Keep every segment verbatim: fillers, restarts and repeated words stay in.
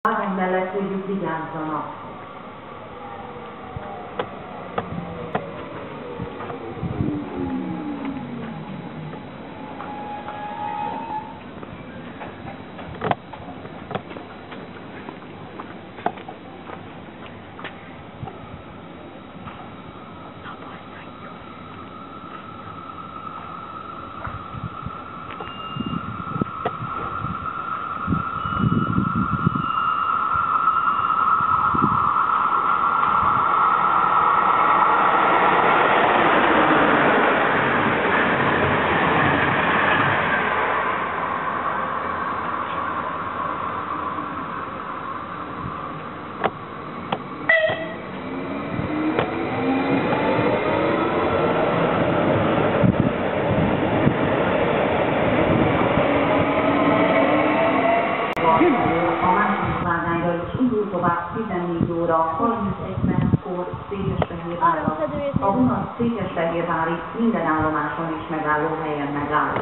Vágány mellett, hogy vigyázzanak. A második vágányra is indul tovább tizennégy óra harmincegy perckor Székesfehérvárra. A vonat Székesfehérvárig minden állomáson és megállóhelyen megáll.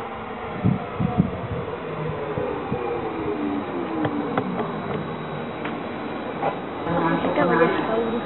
Te vagy ezt a úr.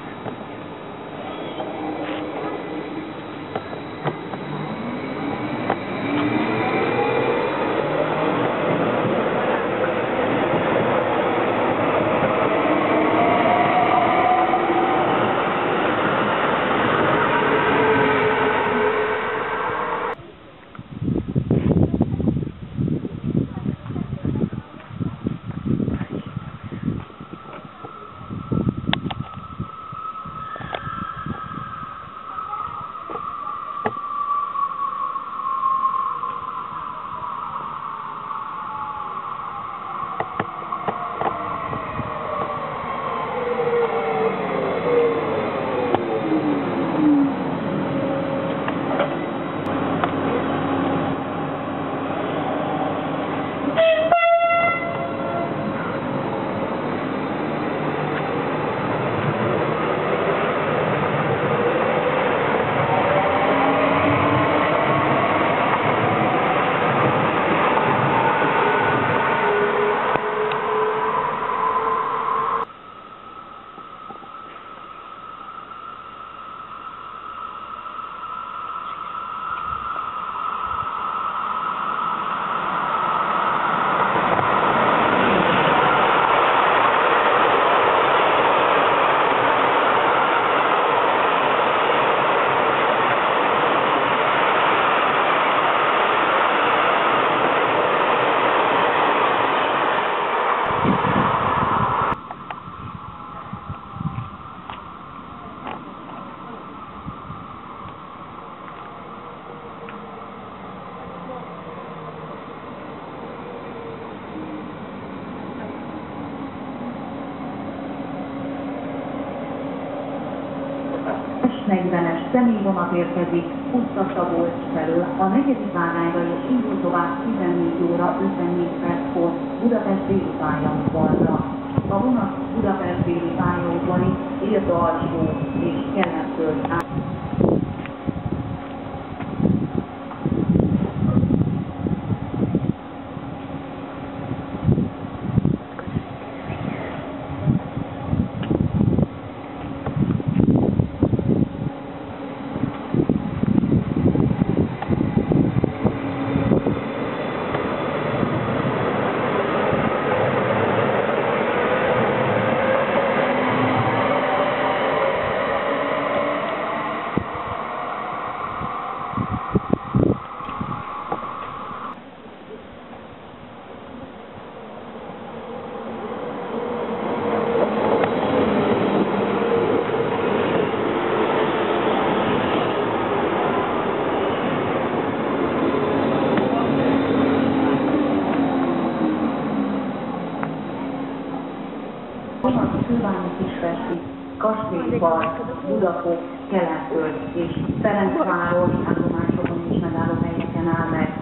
negyvenes személyvonat érkezik Puszta-Szabolcs felől. A negyedik vágányra is indul tovább tizennégy óra ötvennégy perckor Budapest déli pályaudvarra. A vonat Budapest déli pályaudvari Érd-alsó és Kelet-Föld áll. Kőbánya-Kispesti, Kastélypark, Budapok, Kelet-Föld és Ferencváros állomásokon és megállóhelyeken áll meg.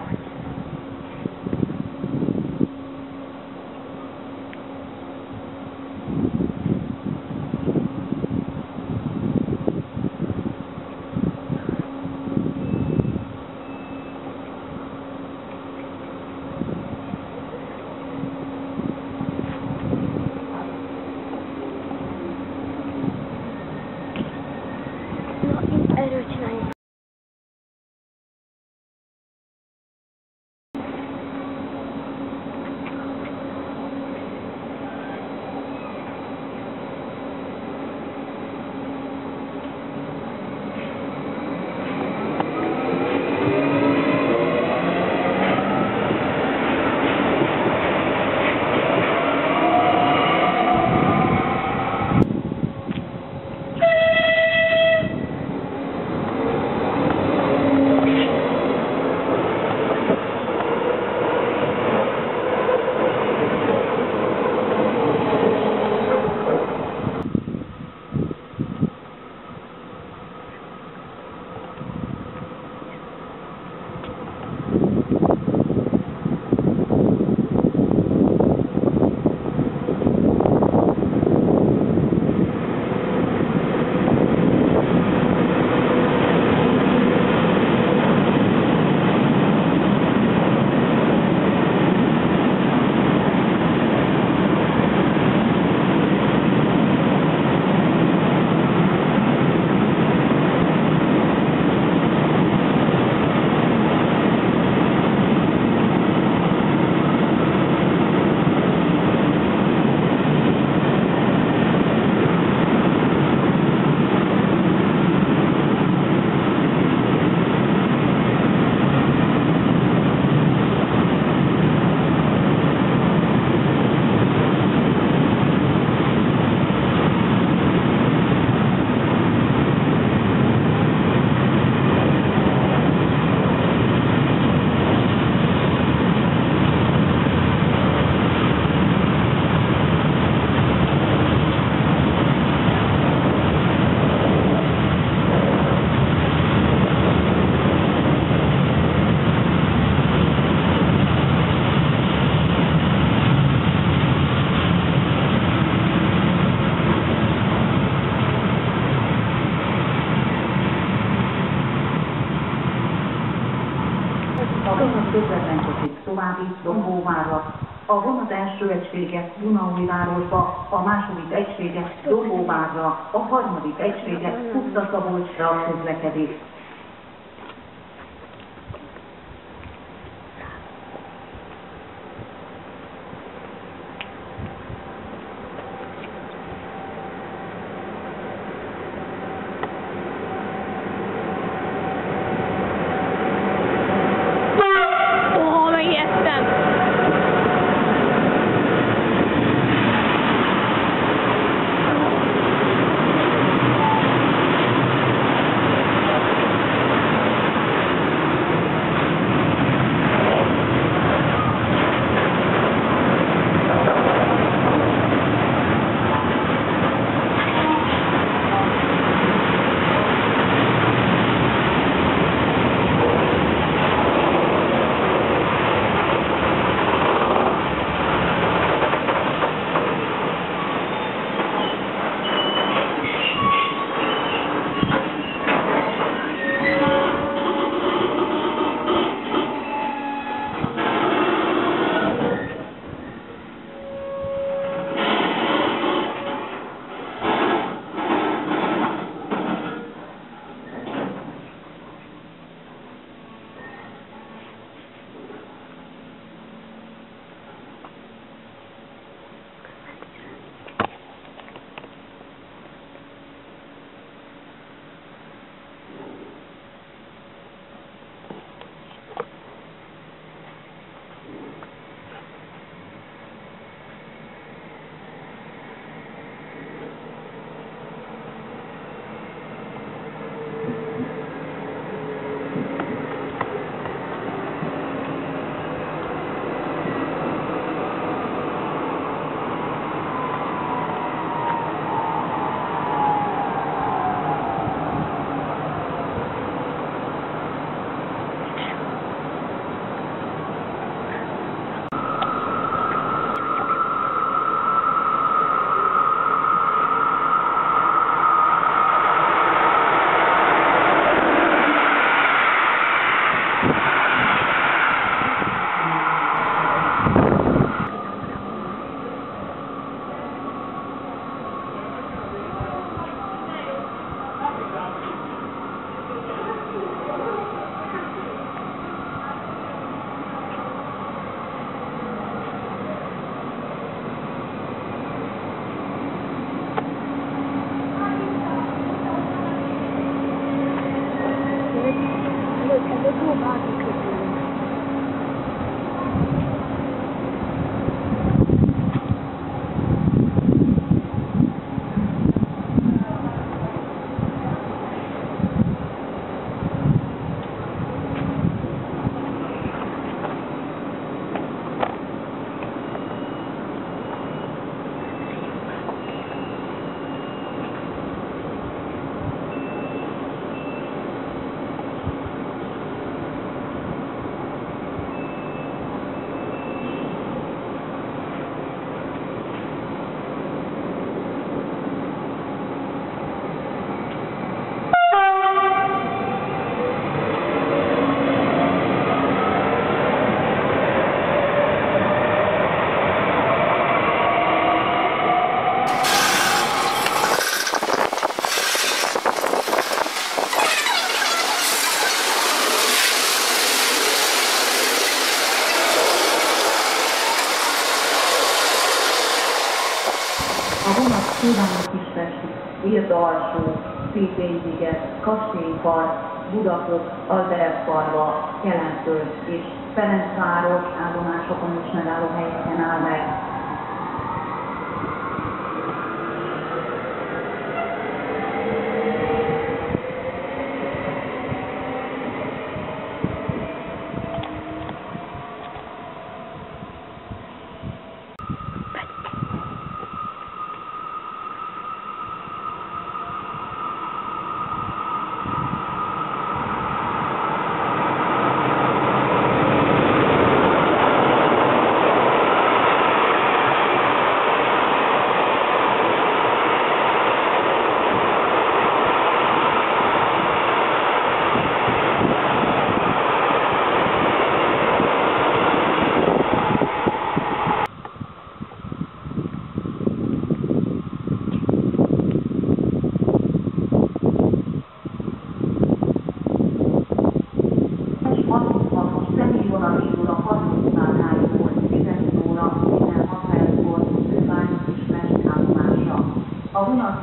további Dombóvárra. A vonat első egysége Dunaújvárosba, a második egysége Dombóvárra, a harmadik egysége Puszta-Szabolcsra közlekedik. Kívánok-Kispesti, Irda-alsó, Székely-sziget, Kastélypark, Budapok, Albertfarva, Kelenföld és Ferencváros állomásokon is megálló helyeken áll meg.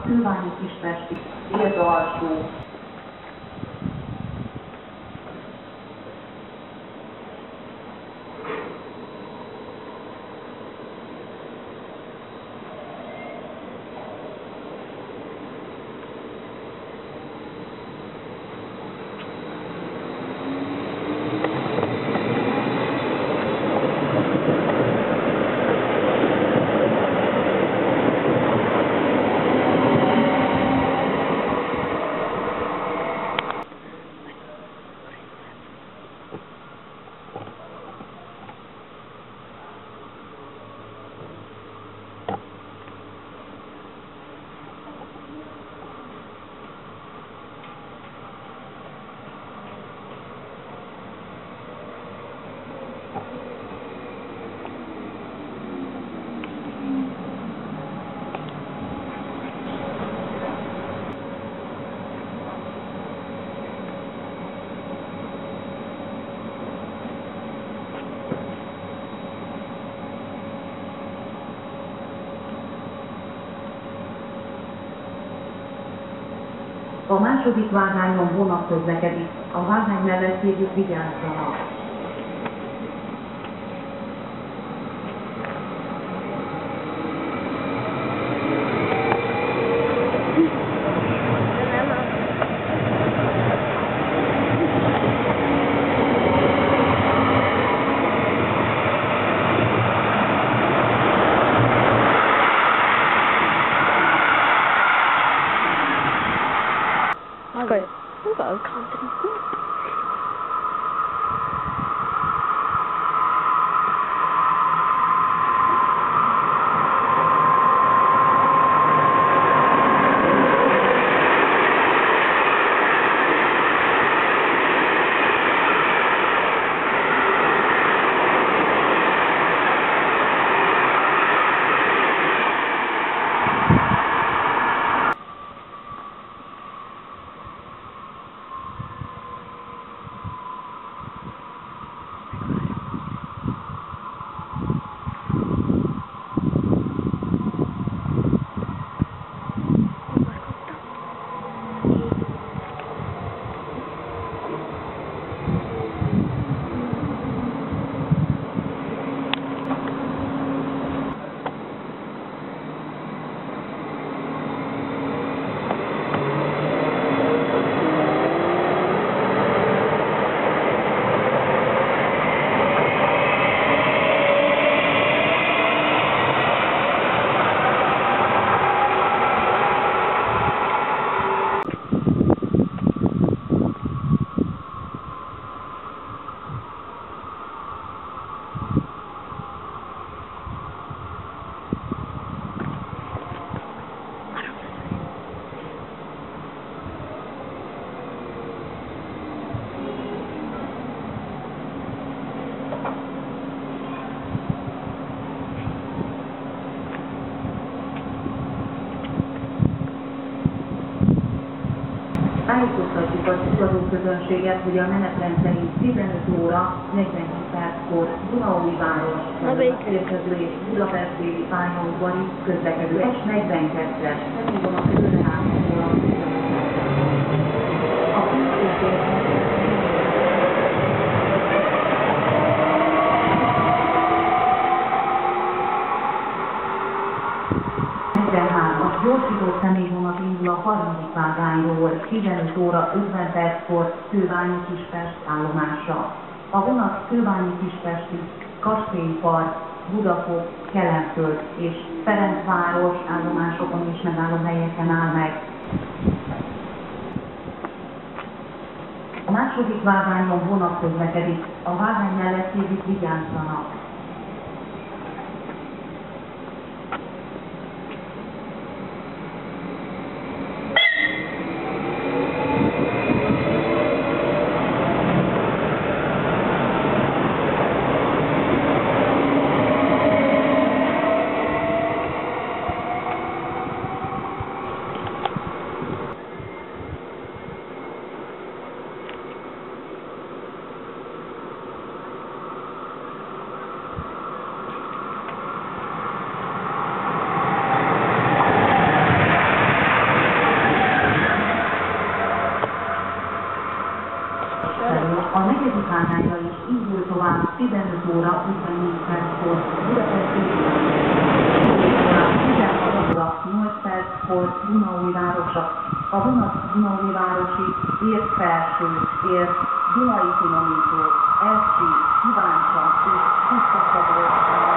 Kőbányi Kispesti, Érda alsó. A második vágányon vonat közlekedik, a vágány mellett írjuk vigyázzanak. Good. Hello, confidence. Tájékoztatjuk az utazóközönséget, hogy a menetrend szerint tizenöt óra negyvenkét perckor Dunaújváros érkező és Budapest déli pályaudvari közlekedő S negyvenkettes felhívom a közlekedőházból a negyvenhármas gyorsított személyvonat indul a harmadik vágányról, tizenöt óra ötven perckor Kőbányi Kispest állomásra. A vonat Kőbányi Kispesti, Kastély Park, Budafok, Kelenföld és Ferencváros állomásokon is megálló helyeken áll meg. A második vágányon vonat közlekedik, a vágány mellett írjuk vigyázzanak. hogy Dunaújvárosa, a vonat Dunaújvárosi ért felső, ért Dunai finomító, Ercsi, Kiváncsa és Pusztasabó.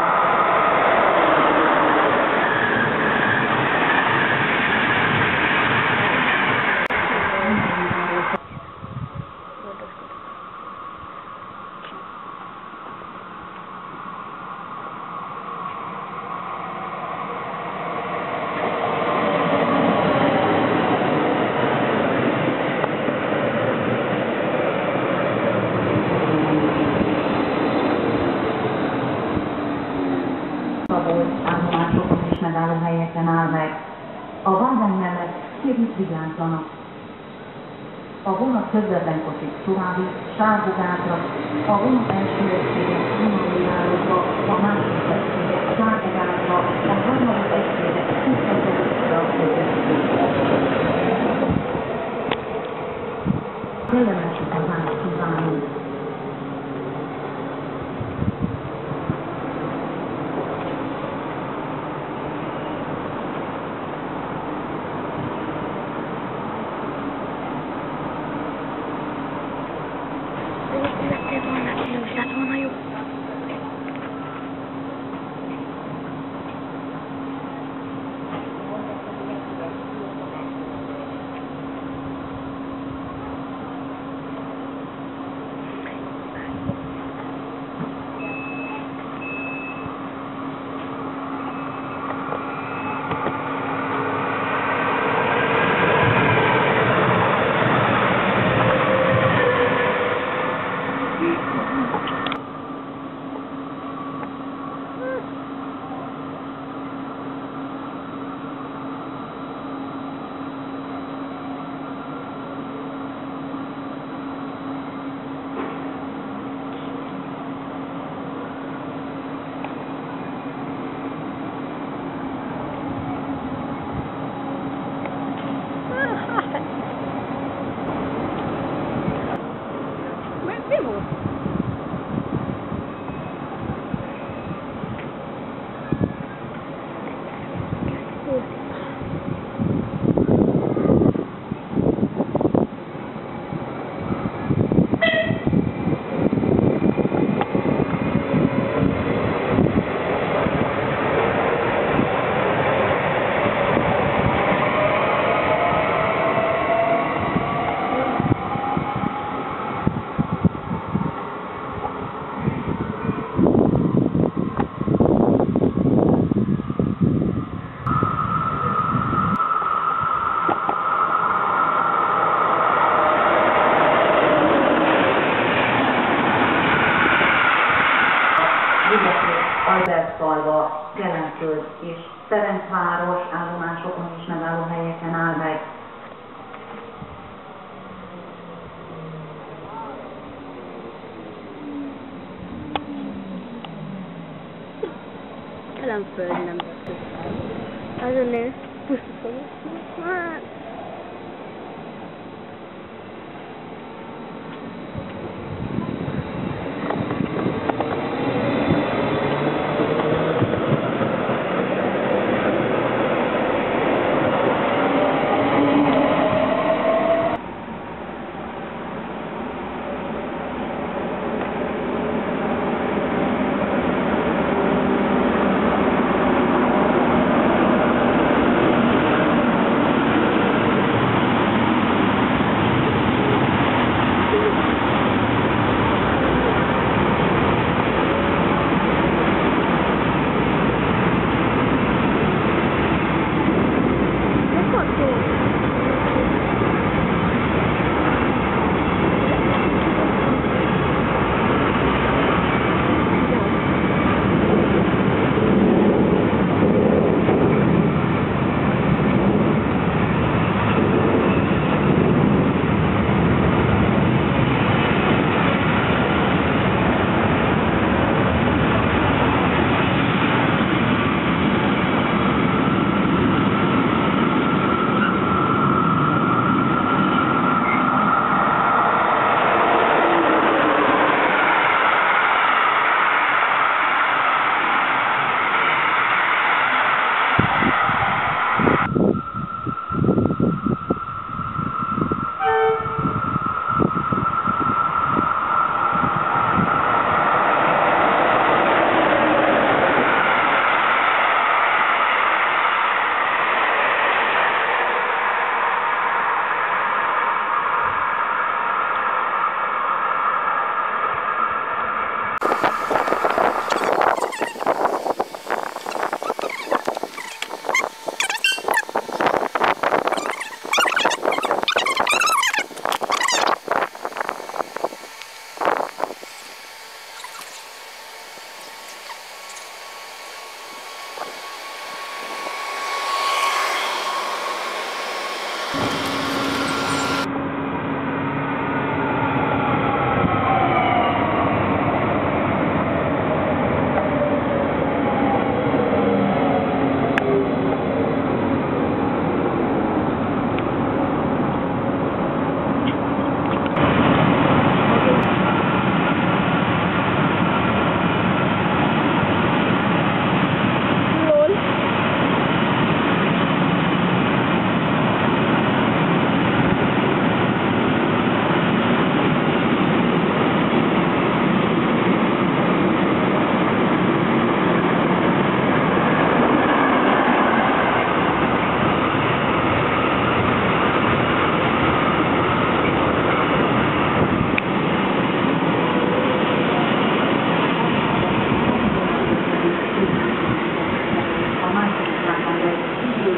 Állomásokon és megállóhelyeken áll meg. A vágány mellett két vigyázzanak. A vonat közvetlen kocsik további Sárbogátra, a vonat első egysége Dunaújvárosba, a második egysége Sárbogátra, a harmadik egysége Pusztasabóra közvetítésre. Kellemes utazást kívánunk! Lettél volna ki, úgy lett volna jó. Mi volt? Albertfalva, Kelenföld és Ferencváros állomásokon és megállóhelyeken áll meg. Kelenföld nem vett. Azon néz, pusztítani. Hát.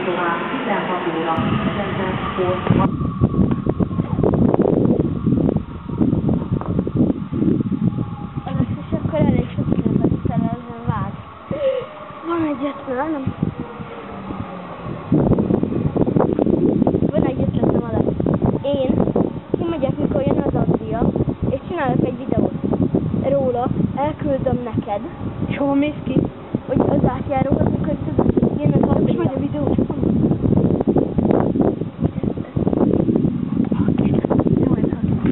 tovább tizenhat óra ötven perckor. Az is akkor elég sok időben szerelzen vág. Van egy ötven, nem? Van egy ötletem alap. Én kimegyek, mikor jön az Andrea, és csinálok egy videót róla, elküldöm neked. És hova mész ki? Hogy az átjárókat, amikor tudod, hogy jön az Andrea. Most megy a videó, csak mondom. Jó, ez az.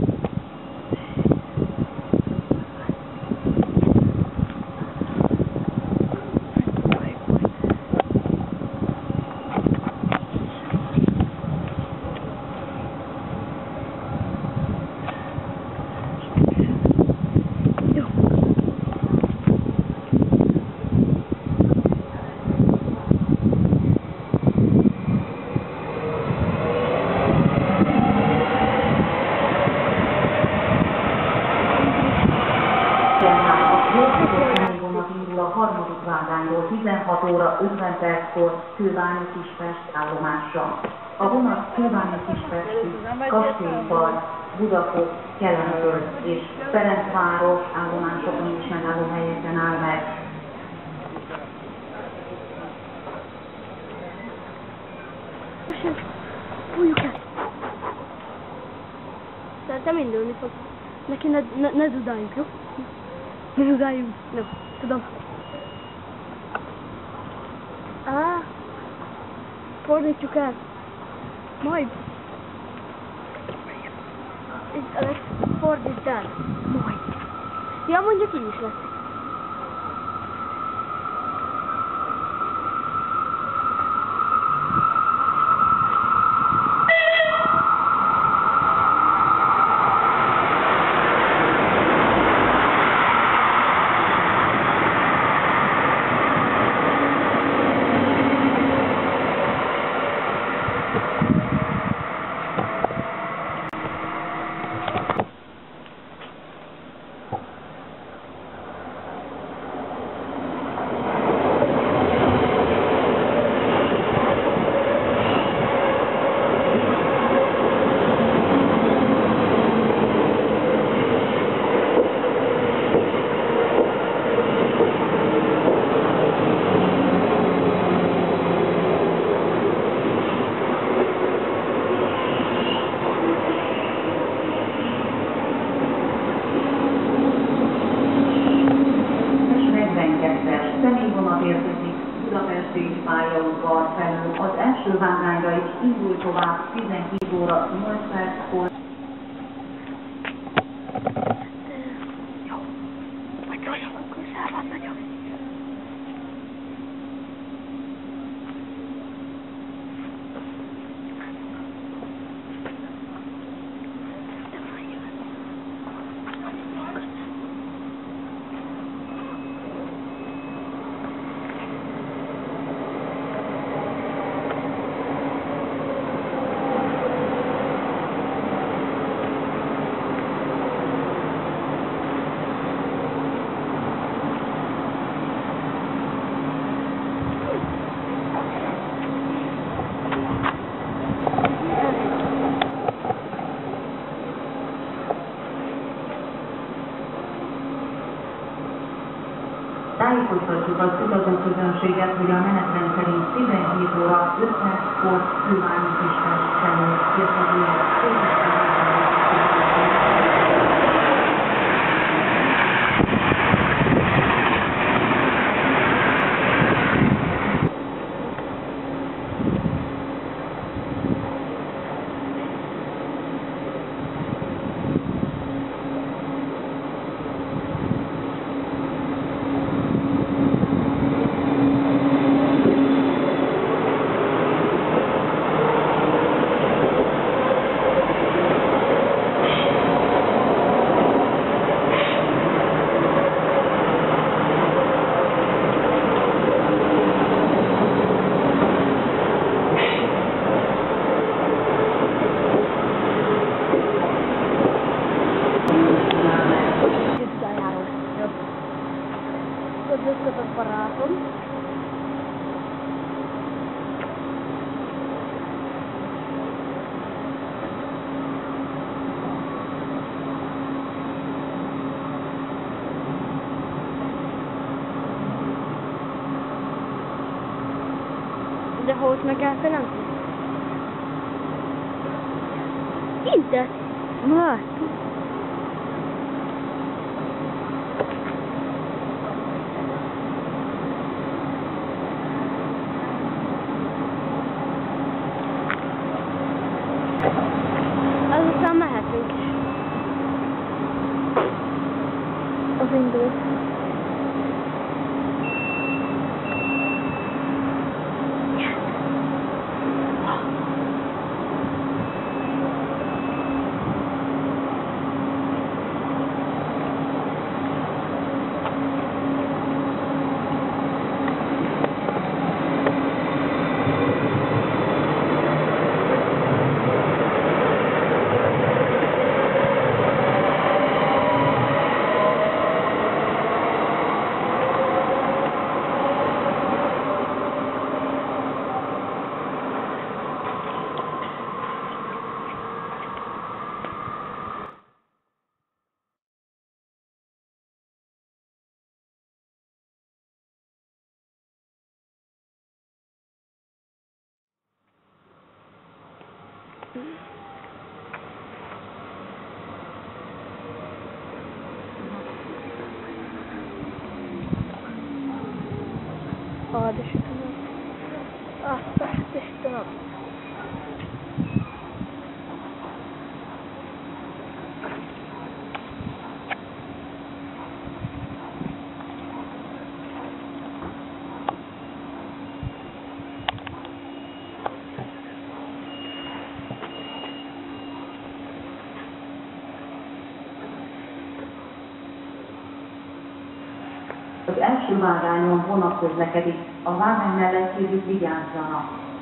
A harmadik vágányról tizenhat óra ötven perckor Kőbányi Kispest állomásra. A vonat Kőbányi Kispesti, Kastélypart, Budapest, Kelenföld és Ferencváros állomásokon is megálló helyeken áll meg. Fújjuk ezt! Szerintem indulni fog. Neki ne, ne, ne dudáljuk, jó? Ne dudáljunk. Nem, tudom. Á, fordítjuk el. Majd. Itt, Alex, fordítsd el. Majd. Ja, mondjuk így is lesz. Budapesti pályaudvar felül az első vágányra is indul tovább tizenkét óra nyolc perckor. Jó, vagy nagyon közel van nagyon. Tájékoztatjuk az utazóközönséget, hogy a menetrend szerint tizenkét óra öt perckor Kőbányi Kispest felől érkező hót meg kell nem? Inte! Vad? Azután mehetünk is. Az indul. Ja, det ska kunna. Ah, det ska kunna. Az első vágányon vonat közlekedik, a vágány mellett kérjük vigyázzanak.